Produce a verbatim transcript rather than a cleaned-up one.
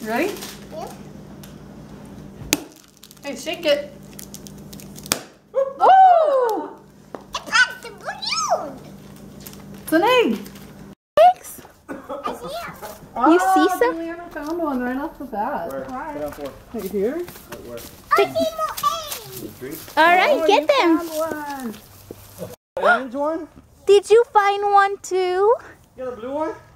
Ready? Yep. Hey, shake it. Oh! It popped the balloon. It's an egg. Eggs? I see it. Oh, You see some? Juliana found one right off the bat. Where? Right. Get on for. Right here. Where? I see more eggs. Three. All right, Oh, get you them. found one. Orange one? Did you find one too? You got a blue one?